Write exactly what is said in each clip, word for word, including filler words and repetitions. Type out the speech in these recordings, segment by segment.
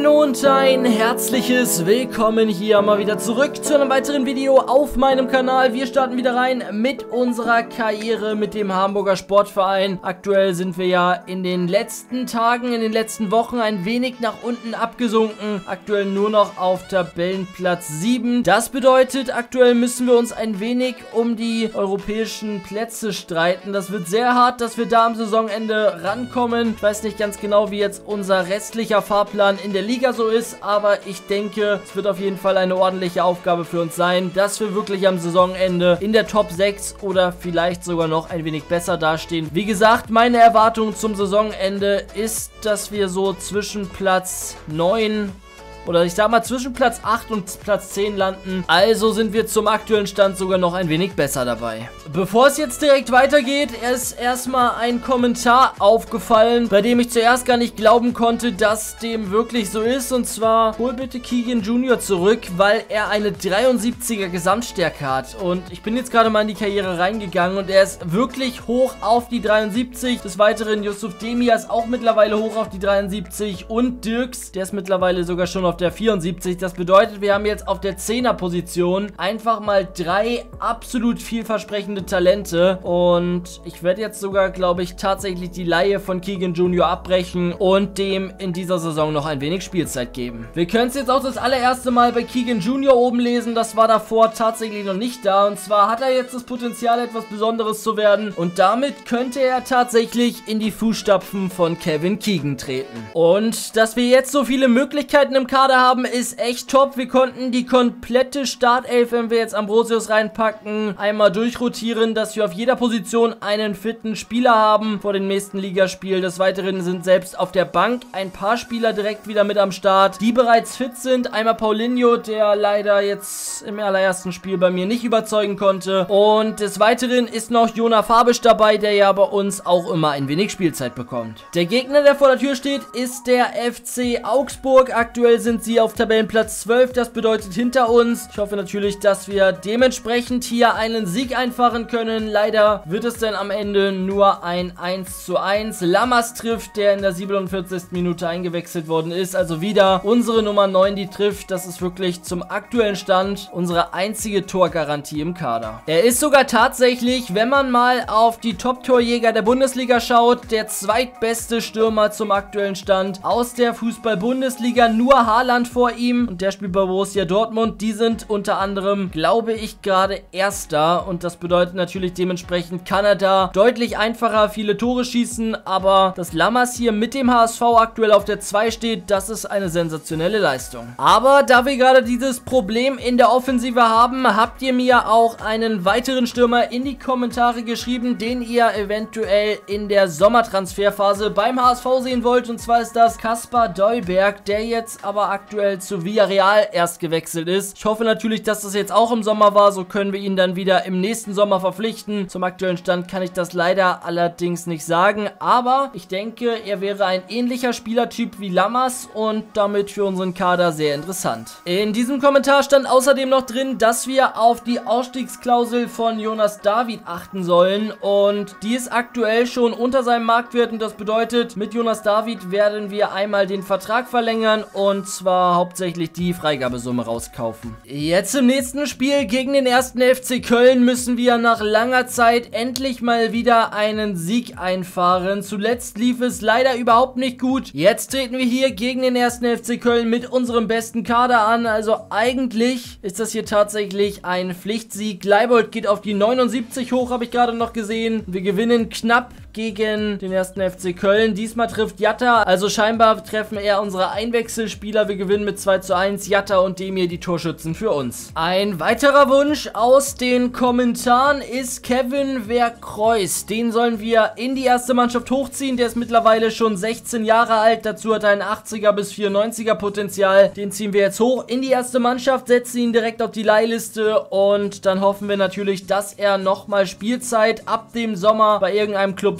Moin und ein herzliches Willkommen hier mal wieder zurück zu einem weiteren Video auf meinem Kanal. Wir starten wieder rein mit unserer Karriere mit dem Hamburger Sportverein. Aktuell sind wir ja in den letzten Tagen, in den letzten Wochen ein wenig nach unten abgesunken. Aktuell nur noch auf Tabellenplatz sieben. Das bedeutet, aktuell müssen wir uns ein wenig um die europäischen Plätze streiten. Das wird sehr hart, dass wir da am Saisonende rankommen. Ich weiß nicht ganz genau, wie jetzt unser restlicher Fahrplan in der Liga so ist, aber ich denke, es wird auf jeden Fall eine ordentliche Aufgabe für uns sein, dass wir wirklich am Saisonende in der Top sechs oder vielleicht sogar noch ein wenig besser dastehen. Wie gesagt, meine Erwartung zum Saisonende ist, dass wir so zwischen Platz neun oder ich sag mal zwischen Platz acht und Platz zehn landen. Also sind wir zum aktuellen Stand sogar noch ein wenig besser dabei. Bevor es jetzt direkt weitergeht, ist erstmal ein Kommentar aufgefallen, bei dem ich zuerst gar nicht glauben konnte, dass dem wirklich so ist. Und zwar, hol bitte Keegan Junior zurück, weil er eine dreiundsiebziger Gesamtstärke hat. Und ich bin jetzt gerade mal in die Karriere reingegangen und er ist wirklich hoch auf die dreiundsiebzig. Des Weiteren Yusuf Demir ist auch mittlerweile hoch auf die dreiundsiebzig und Dirks, der ist mittlerweile sogar schon auf der vierundsiebzig. Das bedeutet, wir haben jetzt auf der zehner-Position einfach mal drei absolut vielversprechende Talente und ich werde jetzt sogar, glaube ich, tatsächlich die Leihe von Keegan Junior abbrechen und dem in dieser Saison noch ein wenig Spielzeit geben. Wir können es jetzt auch das allererste Mal bei Keegan Junior oben lesen. Das war davor tatsächlich noch nicht da und zwar hat er jetzt das Potenzial, etwas Besonderes zu werden und damit könnte er tatsächlich in die Fußstapfen von Kevin Keegan treten. Und dass wir jetzt so viele Möglichkeiten im Kader haben, ist echt top. Wir konnten die komplette Startelf, wenn wir jetzt Ambrosius reinpacken, einmal durchrotieren, dass wir auf jeder Position einen fitten Spieler haben vor dem nächsten Ligaspiel. Des Weiteren sind selbst auf der Bank ein paar Spieler direkt wieder mit am Start, die bereits fit sind. Einmal Paulinho, der leider jetzt im allerersten Spiel bei mir nicht überzeugen konnte. Und des Weiteren ist noch Jona Fabisch dabei, der ja bei uns auch immer ein wenig Spielzeit bekommt. Der Gegner, der vor der Tür steht, ist der F C Augsburg. Aktuell sind sie auf Tabellenplatz zwölf, das bedeutet hinter uns. Ich hoffe natürlich, dass wir dementsprechend hier einen Sieg einfahren können. Leider wird es dann am Ende nur ein eins zu eins. Lammers trifft, der in der siebenundvierzigsten Minute eingewechselt worden ist. Also wieder unsere Nummer neun, die trifft. Das ist wirklich zum aktuellen Stand unsere einzige Torgarantie im Kader. Er ist sogar tatsächlich, wenn man mal auf die Top-Torjäger der Bundesliga schaut, der zweitbeste Stürmer zum aktuellen Stand aus der Fußball-Bundesliga. Nur Haaland vor ihm und der spielt bei Borussia Dortmund. Die sind unter anderem, glaube ich, gerade Erster und das bedeutet natürlich dementsprechend kann er da deutlich einfacher viele Tore schießen, aber dass Lammers hier mit dem H S V aktuell auf der zwei steht, das ist eine sensationelle Leistung. Aber da wir gerade dieses Problem in der Offensive haben, habt ihr mir auch einen weiteren Stürmer in die Kommentare geschrieben, den ihr eventuell in der Sommertransferphase beim H S V sehen wollt, und zwar ist das Kaspar Dolberg, der jetzt aber aktuell zu Villarreal erst gewechselt ist. Ich hoffe natürlich, dass das jetzt auch im Sommer war, so können wir ihn dann wieder im nächsten Sommer verpflichten. Zum aktuellen Stand kann ich das leider allerdings nicht sagen, aber ich denke, er wäre ein ähnlicher Spielertyp wie Lammers und damit für unseren Kader sehr interessant. In diesem Kommentar stand außerdem noch drin, dass wir auf die Ausstiegsklausel von Jonas David achten sollen und die ist aktuell schon unter seinem Marktwert und das bedeutet, mit Jonas David werden wir einmal den Vertrag verlängern und zwar hauptsächlich die Freigabesumme rauskaufen. Jetzt im nächsten Spiel gegen den ersten F C Köln müssen wir nach langer Zeit endlich mal wieder einen Sieg einfahren. Zuletzt lief es leider überhaupt nicht gut. Jetzt treten wir hier gegen den ersten F C Köln mit unserem besten Kader an. Also eigentlich ist das hier tatsächlich ein Pflichtsieg. Leibold geht auf die neunundsiebzig hoch, habe ich gerade noch gesehen. Wir gewinnen knapp gegen den ersten F C Köln. Diesmal trifft Jatta, also scheinbar treffen eher unsere Einwechselspieler. Wir gewinnen mit zwei zu eins. Jatta und Demir die Torschützen für uns. Ein weiterer Wunsch aus den Kommentaren ist Kevin Verkreuz. Den sollen wir in die erste Mannschaft hochziehen. Der ist mittlerweile schon sechzehn Jahre alt. Dazu hat er ein achtziger bis vierundneunziger Potenzial. Den ziehen wir jetzt hoch in die erste Mannschaft, setzen ihn direkt auf die Leihliste und dann hoffen wir natürlich, dass er nochmal Spielzeit ab dem Sommer bei irgendeinem Club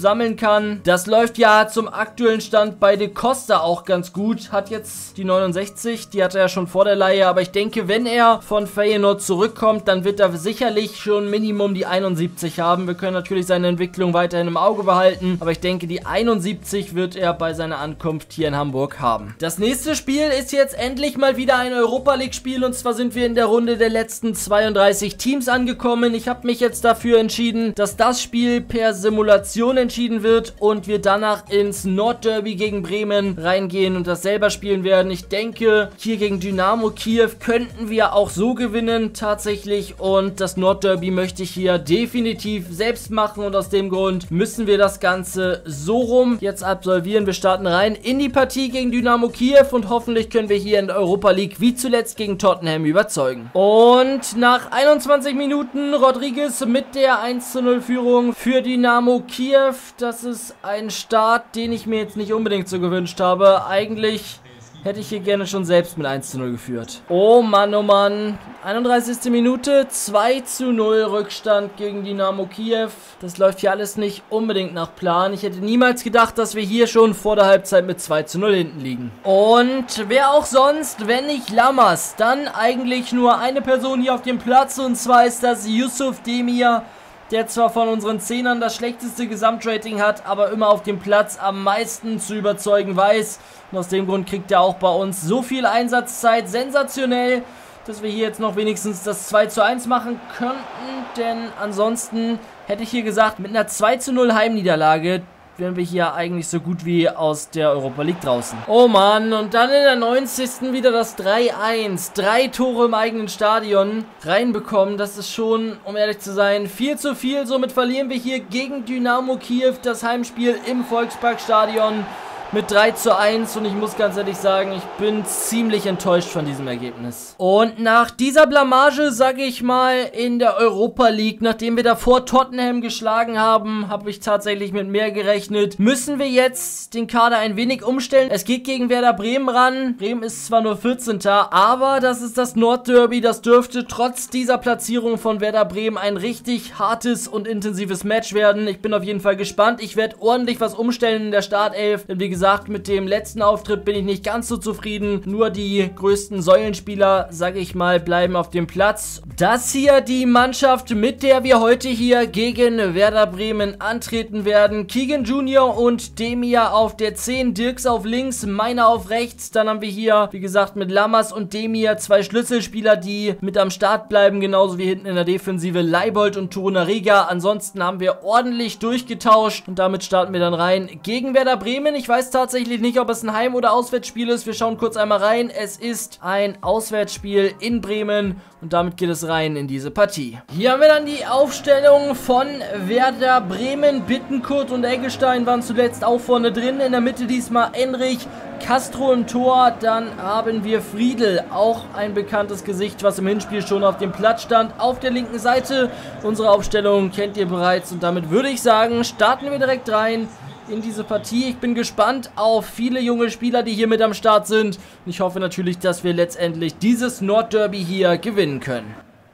sammeln kann. Das läuft ja zum aktuellen Stand bei De Costa auch ganz gut. Hat jetzt die neunundsechzig, die hatte er ja schon vor der Leihe, aber ich denke, wenn er von Feyenoord zurückkommt, dann wird er sicherlich schon Minimum die einundsiebzig haben. Wir können natürlich seine Entwicklung weiterhin im Auge behalten, aber ich denke, die einundsiebzig wird er bei seiner Ankunft hier in Hamburg haben. Das nächste Spiel ist jetzt endlich mal wieder ein Europa League Spiel, und zwar sind wir in der Runde der letzten zweiunddreißig Teams angekommen. Ich habe mich jetzt dafür entschieden, dass das Spiel per Simulation entschieden wird und wir danach ins Nordderby gegen Bremen reingehen und das selber spielen werden. Ich denke, hier gegen Dynamo Kiew könnten wir auch so gewinnen tatsächlich, und das Nordderby möchte ich hier definitiv selbst machen, und aus dem Grund müssen wir das Ganze so rum jetzt absolvieren. Wir starten rein in die Partie gegen Dynamo Kiew und hoffentlich können wir hier in der Europa League wie zuletzt gegen Tottenham überzeugen. Und nach einundzwanzig Minuten Rodriguez mit der eins zu null Führung für Dynamo Kiew. Das ist ein Start, den ich mir jetzt nicht unbedingt so gewünscht habe. Eigentlich hätte ich hier gerne schon selbst mit eins zu null geführt. Oh Mann, oh Mann. einunddreißigste Minute, zwei zu null Rückstand gegen Dynamo Kiew. Das läuft hier alles nicht unbedingt nach Plan. Ich hätte niemals gedacht, dass wir hier schon vor der Halbzeit mit zwei zu null hinten liegen. Und wer auch sonst, wenn nicht Lammers, dann eigentlich nur eine Person hier auf dem Platz, und zwar ist das Yusuf Demir, der zwar von unseren Zehnern das schlechteste Gesamtrating hat, aber immer auf dem Platz am meisten zu überzeugen weiß. Und aus dem Grund kriegt er auch bei uns so viel Einsatzzeit. Sensationell, dass wir hier jetzt noch wenigstens das zwei zu eins machen könnten, denn ansonsten hätte ich hier gesagt, mit einer zwei zu null Heimniederlage wären wir hier eigentlich so gut wie aus der Europa League draußen. Oh Mann, und dann in der neunzigsten wieder das drei eins. Drei Tore im eigenen Stadion reinbekommen. Das ist schon, um ehrlich zu sein, viel zu viel. Somit verlieren wir hier gegen Dynamo Kiew das Heimspiel im Volksparkstadion mit drei zu eins, und ich muss ganz ehrlich sagen, ich bin ziemlich enttäuscht von diesem Ergebnis. Und nach dieser Blamage, sage ich mal, in der Europa League, nachdem wir davor Tottenham geschlagen haben, habe ich tatsächlich mit mehr gerechnet, müssen wir jetzt den Kader ein wenig umstellen. Es geht gegen Werder Bremen ran. Bremen ist zwar nur vierzehnter, aber das ist das Nordderby. Das dürfte trotz dieser Platzierung von Werder Bremen ein richtig hartes und intensives Match werden. Ich bin auf jeden Fall gespannt. Ich werde ordentlich was umstellen in der Startelf, denn wie gesagt, mit dem letzten Auftritt bin ich nicht ganz so zufrieden. Nur die größten Säulenspieler, sage ich mal, bleiben auf dem Platz. Das hier die Mannschaft, mit der wir heute hier gegen Werder Bremen antreten werden. Keegan Junior und Demir auf der zehn, Dirks auf links, meiner auf rechts. Dann haben wir hier, wie gesagt, mit Lammers und Demir zwei Schlüsselspieler, die mit am Start bleiben, genauso wie hinten in der Defensive Leibold und Torunariga. Ansonsten haben wir ordentlich durchgetauscht und damit starten wir dann rein gegen Werder Bremen. Ich weiß tatsächlich nicht, ob es ein Heim- oder Auswärtsspiel ist. Wir schauen kurz einmal rein. Es ist ein Auswärtsspiel in Bremen und damit geht es rein in diese Partie. Hier haben wir dann die Aufstellung von Werder Bremen. Bittenkurt und Eggestein waren zuletzt auch vorne drin. In der Mitte diesmal Enrich, Castro im Tor. Dann haben wir Friedel, auch ein bekanntes Gesicht, was im Hinspiel schon auf dem Platz stand. Auf der linken Seite, unsere Aufstellung kennt ihr bereits, und damit würde ich sagen, starten wir direkt rein in diese Partie. Ich bin gespannt auf viele junge Spieler, die hier mit am Start sind. Und ich hoffe natürlich, dass wir letztendlich dieses Nordderby hier gewinnen können.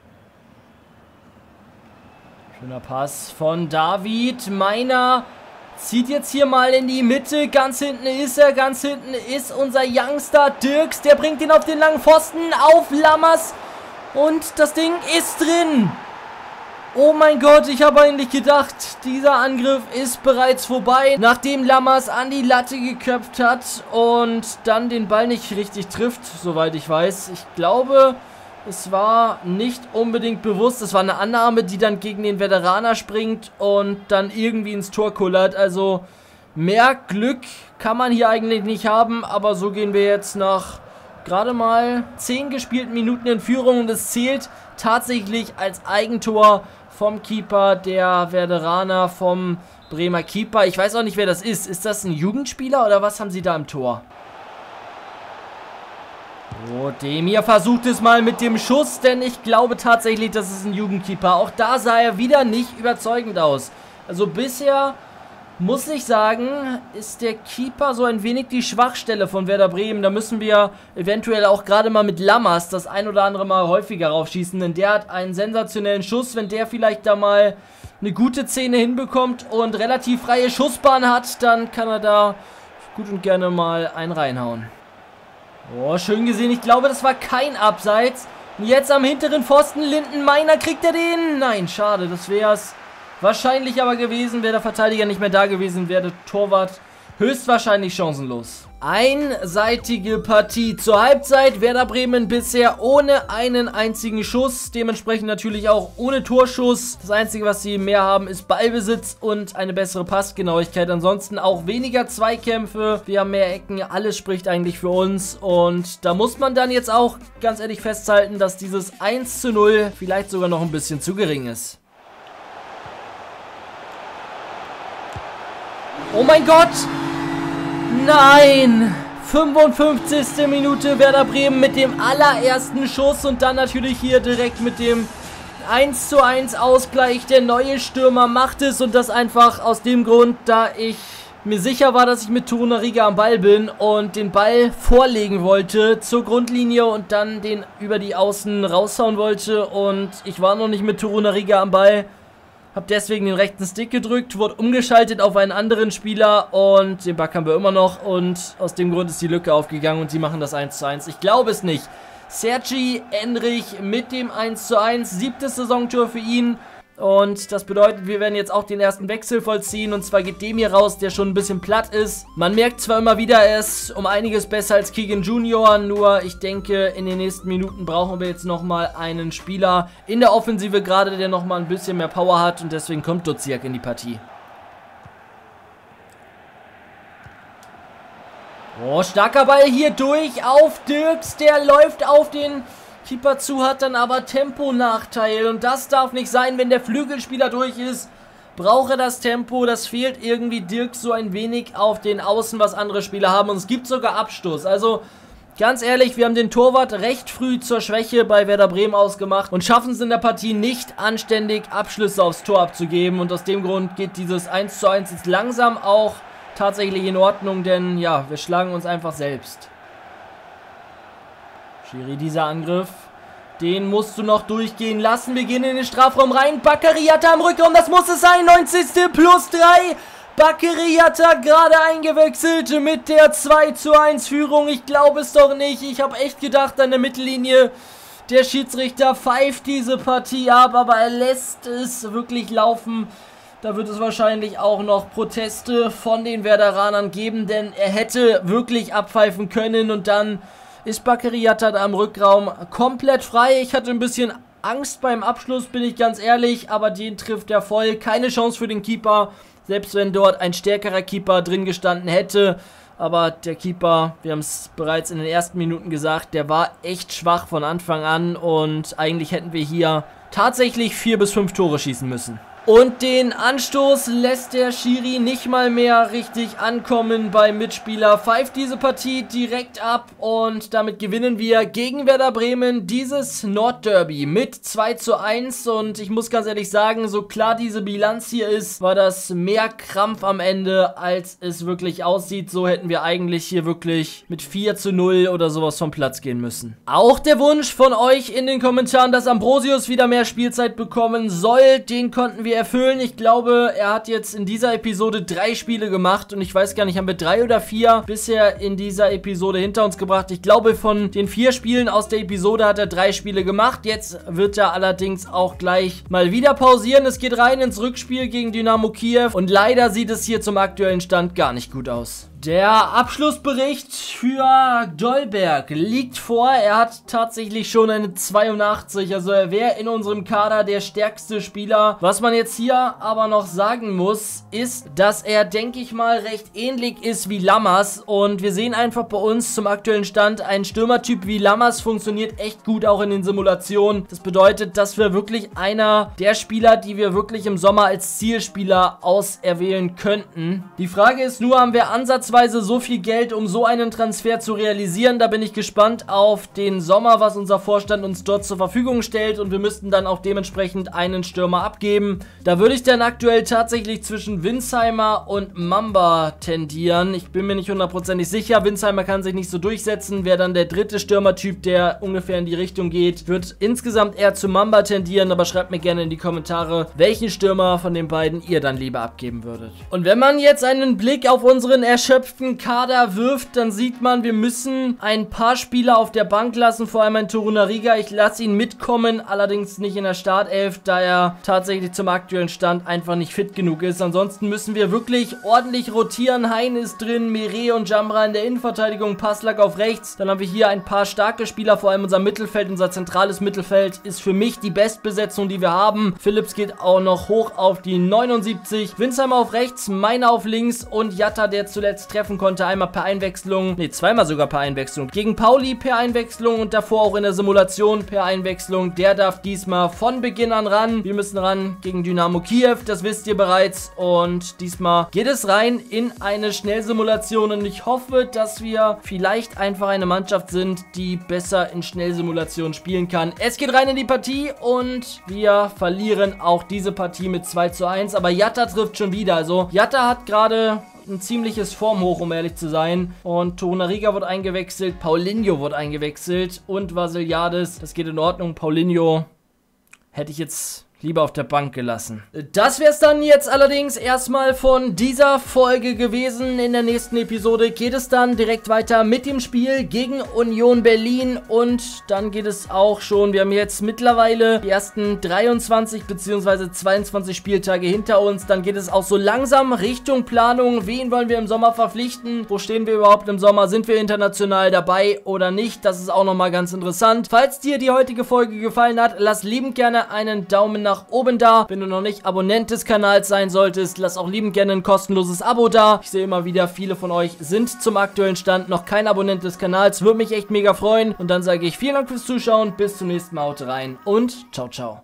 Schöner Pass von David. Meiner zieht jetzt hier mal in die Mitte. Ganz hinten ist er. Ganz hinten ist unser Youngster Dirks. Der bringt ihn auf den langen Pfosten. Auf Lammers. Und das Ding ist drin. Oh mein Gott, ich habe eigentlich gedacht, dieser Angriff ist bereits vorbei, nachdem Lammers an die Latte geköpft hat und dann den Ball nicht richtig trifft, soweit ich weiß. Ich glaube, es war nicht unbedingt bewusst. Es war eine Annahme, die dann gegen den Veteraner springt und dann irgendwie ins Tor kullert. Also mehr Glück kann man hier eigentlich nicht haben, aber so gehen wir jetzt nach gerade mal zehn gespielten Minuten in Führung und es zählt tatsächlich als Eigentor vom Keeper der Veteraner, vom Bremer Keeper. Ich weiß auch nicht, wer das ist. Ist das ein Jugendspieler oder was haben sie da im Tor? Oh, Demir versucht es mal mit dem Schuss, denn ich glaube tatsächlich, das ist ein Jugendkeeper. Auch da sah er wieder nicht überzeugend aus. Also bisher, muss ich sagen, ist der Keeper so ein wenig die Schwachstelle von Werder Bremen. Da müssen wir eventuell auch gerade mal mit Lammers das ein oder andere Mal häufiger raufschießen, denn der hat einen sensationellen Schuss. Wenn der vielleicht da mal eine gute Szene hinbekommt und relativ freie Schussbahn hat, dann kann er da gut und gerne mal einen reinhauen. Oh, schön gesehen. Ich glaube, das war kein Abseits. Und jetzt am hinteren Pfosten. Lindenmeiner, kriegt er den? Nein, schade. Das wäre es wahrscheinlich aber gewesen, wäre der Verteidiger nicht mehr da gewesen, wäre der Torwart höchstwahrscheinlich chancenlos. Einseitige Partie. Zur Halbzeit Werder Bremen bisher ohne einen einzigen Schuss. Dementsprechend natürlich auch ohne Torschuss. Das Einzige, was sie mehr haben, ist Ballbesitz und eine bessere Passgenauigkeit. Ansonsten auch weniger Zweikämpfe. Wir haben mehr Ecken. Alles spricht eigentlich für uns. Und da muss man dann jetzt auch ganz ehrlich festhalten, dass dieses eins zu null vielleicht sogar noch ein bisschen zu gering ist. Oh mein Gott! Nein! fünfundfünfzigste Minute Werder Bremen mit dem allerersten Schuss und dann natürlich hier direkt mit dem eins zu eins Ausgleich. Der neue Stürmer macht es und das einfach aus dem Grund, da ich mir sicher war, dass ich mit Torunariga am Ball bin und den Ball vorlegen wollte zur Grundlinie und dann den über die Außen raushauen wollte und ich war noch nicht mit Torunariga am Ball. Hab deswegen den rechten Stick gedrückt, wurde umgeschaltet auf einen anderen Spieler und den Bug haben wir immer noch und aus dem Grund ist die Lücke aufgegangen und sie machen das eins zu eins. Ich glaube es nicht. Sergi Enrich mit dem eins zu eins, siebtes Saisontor für ihn und das bedeutet, wir werden jetzt auch den ersten Wechsel vollziehen und zwar geht dem hier raus, der schon ein bisschen platt ist. Man merkt zwar immer wieder, er ist um einiges besser als Keegan Junior, nur ich denke, in den nächsten Minuten brauchen wir jetzt nochmal einen Spieler in der Offensive gerade, der nochmal ein bisschen mehr Power hat und deswegen kommt Duziak in die Partie. Oh, starker Ball hier durch auf Dirks, der läuft auf den Keeper zu, hat dann aber Temponachteil und das darf nicht sein, wenn der Flügelspieler durch ist. Braucht er das Tempo, das fehlt irgendwie Dirk so ein wenig auf den Außen, was andere Spieler haben und es gibt sogar Abstoß. Also ganz ehrlich, wir haben den Torwart recht früh zur Schwäche bei Werder Bremen ausgemacht und schaffen es in der Partie nicht anständig Abschlüsse aufs Tor abzugeben und aus dem Grund geht dieses eins zu eins jetzt langsam auch tatsächlich in Ordnung, denn ja, wir schlagen uns einfach selbst. Schiri, dieser Angriff, den musst du noch durchgehen lassen. Wir gehen in den Strafraum rein. Bakary Yatta am Rückraum, das muss es sein. neunzigste plus drei. Bakary Yatta gerade eingewechselt mit der zwei zu eins Führung. Ich glaube es doch nicht. Ich habe echt gedacht an der Mittellinie, der Schiedsrichter pfeift diese Partie ab, aber er lässt es wirklich laufen. Da wird es wahrscheinlich auch noch Proteste von den Werderanern geben, denn er hätte wirklich abpfeifen können und dann ist Bakary Yatta da im Rückraum komplett frei. Ich hatte ein bisschen Angst beim Abschluss, bin ich ganz ehrlich, aber den trifft er voll. Keine Chance für den Keeper, selbst wenn dort ein stärkerer Keeper drin gestanden hätte. Aber der Keeper, wir haben es bereits in den ersten Minuten gesagt, der war echt schwach von Anfang an und eigentlich hätten wir hier tatsächlich vier bis fünf Tore schießen müssen. Und den Anstoß lässt der Schiri nicht mal mehr richtig ankommen beim Mitspieler. Pfeift diese Partie direkt ab und damit gewinnen wir gegen Werder Bremen dieses Nordderby mit zwei zu eins. Und ich muss ganz ehrlich sagen, so klar diese Bilanz hier ist, war das mehr Krampf am Ende, als es wirklich aussieht. So hätten wir eigentlich hier wirklich mit vier zu null oder sowas vom Platz gehen müssen. Auch der Wunsch von euch in den Kommentaren, dass Ambrosius wieder mehr Spielzeit bekommen soll, den konnten wir erfüllen. Ich glaube, er hat jetzt in dieser Episode drei Spiele gemacht und ich weiß gar nicht, haben wir drei oder vier bisher in dieser Episode hinter uns gebracht. Ich glaube, von den vier Spielen aus der Episode hat er drei Spiele gemacht. Jetzt wird er allerdings auch gleich mal wieder pausieren. Es geht rein ins Rückspiel gegen Dynamo Kiew und leider sieht es hier zum aktuellen Stand gar nicht gut aus. Der Abschlussbericht für Dolberg liegt vor. Er hat tatsächlich schon eine zweiundachtzig, also er wäre in unserem Kader der stärkste Spieler. Was man jetzt hier aber noch sagen muss, ist, dass er, denke ich mal, recht ähnlich ist wie Lammers. Und wir sehen einfach bei uns zum aktuellen Stand, ein Stürmertyp wie Lammers funktioniert echt gut auch in den Simulationen. Das bedeutet, dass wir wirklich einer der Spieler, die wir wirklich im Sommer als Zielspieler auserwählen könnten. Die Frage ist nur, haben wir ansatzweise ansatzweise so viel Geld, um so einen Transfer zu realisieren. Da bin ich gespannt auf den Sommer, was unser Vorstand uns dort zur Verfügung stellt, und wir müssten dann auch dementsprechend einen Stürmer abgeben. Da würde ich dann aktuell tatsächlich zwischen Winsheimer und Mamba tendieren. Ich bin mir nicht hundertprozentig sicher. Winsheimer kann sich nicht so durchsetzen. Wäre dann der dritte Stürmertyp, der ungefähr in die Richtung geht. Wird insgesamt eher zu Mamba tendieren, aber schreibt mir gerne in die Kommentare, welchen Stürmer von den beiden ihr dann lieber abgeben würdet. Und wenn man jetzt einen Blick auf unseren erschöpften Kader wirft, dann sieht man, wir müssen ein paar Spieler auf der Bank lassen, vor allem ein Torunariga. Ich lasse ihn mitkommen, allerdings nicht in der Startelf, da er tatsächlich zum aktuellen Stand einfach nicht fit genug ist. Ansonsten müssen wir wirklich ordentlich rotieren. Hein ist drin, Mere und Jamra in der Innenverteidigung, Passlack auf rechts. Dann haben wir hier ein paar starke Spieler, vor allem unser Mittelfeld, unser zentrales Mittelfeld ist für mich die Bestbesetzung, die wir haben. Phillips geht auch noch hoch auf die neunundsiebzig. Winsheimer auf rechts, Meiner auf links und Jatta, der zuletzt treffen konnte, einmal per Einwechslung, ne, zweimal sogar per Einwechslung. Gegen Pauli per Einwechslung und davor auch in der Simulation per Einwechslung. Der darf diesmal von Beginn an ran. Wir müssen ran gegen Dynamo Kiew, das wisst ihr bereits. Und diesmal geht es rein in eine Schnellsimulation und ich hoffe, dass wir vielleicht einfach eine Mannschaft sind, die besser in Schnellsimulationen spielen kann. Es geht rein in die Partie und wir verlieren auch diese Partie mit zwei zu eins. Aber Jatta trifft schon wieder. Also Jatta hat gerade ein ziemliches Formhoch, um ehrlich zu sein. Und Torunariga wird eingewechselt, Paulinho wird eingewechselt und Vasiliades. Das geht in Ordnung. Paulinho hätte ich jetzt lieber auf der Bank gelassen. Das wäre es dann jetzt allerdings erstmal von dieser Folge gewesen. In der nächsten Episode geht es dann direkt weiter mit dem Spiel gegen Union Berlin und dann geht es auch schon, wir haben jetzt mittlerweile die ersten dreiundzwanzig bzw. zweiundzwanzig Spieltage hinter uns. Dann geht es auch so langsam Richtung Planung. Wen wollen wir im Sommer verpflichten? Wo stehen wir überhaupt im Sommer? Sind wir international dabei oder nicht? Das ist auch nochmal ganz interessant. Falls dir die heutige Folge gefallen hat, lass liebend gerne einen Daumen nach oben da. Wenn du noch nicht Abonnent des Kanals sein solltest, lass auch liebend gerne ein kostenloses Abo da. Ich sehe immer wieder, viele von euch sind zum aktuellen Stand noch kein Abonnent des Kanals. Würde mich echt mega freuen. Und dann sage ich vielen Dank fürs Zuschauen. Bis zum nächsten Mal. Haut rein und ciao, ciao.